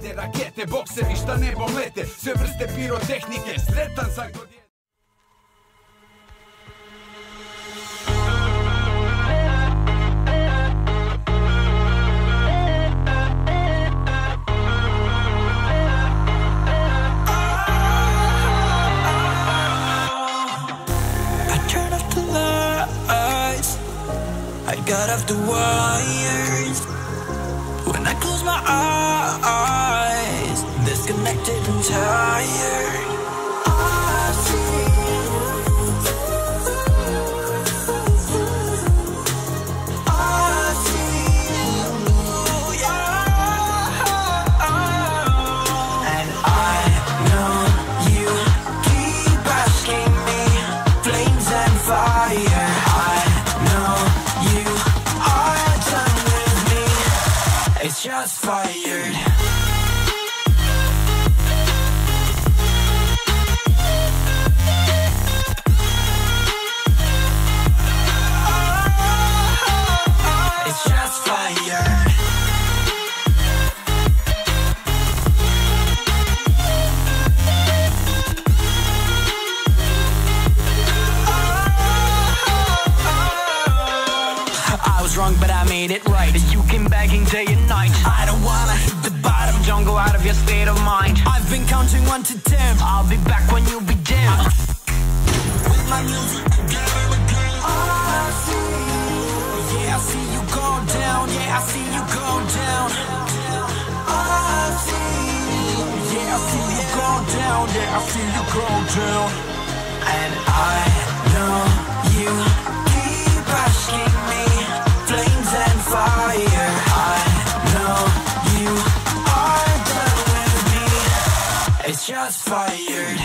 Rakete, rakete, boksevi šta nebom lete, sve vrste pirotehnike, sretan za godine. I got off the wires. When I close my eyes, disconnected and tired. I see you, yeah. And I know you keep asking me, flames and fire. It's just fired. It's just fired. I was wrong, but I made it right. You came begging day and night. I don't wanna hit the bottom. Don't go out of your state of mind. I've been counting 1 to 10. I'll be back when you be dim. With my music again and again. I see, yeah, I see you go down. Yeah, I see you go down. I see, yeah, I see you go down. Yeah, I see you go down. And I know you keep asking me, flames and fire. I know you are done with me. It's just fired.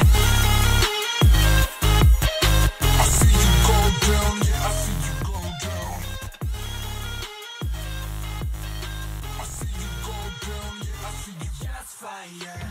I see you go down, yeah, I see you go down. I see you go down, yeah, I see you just fired.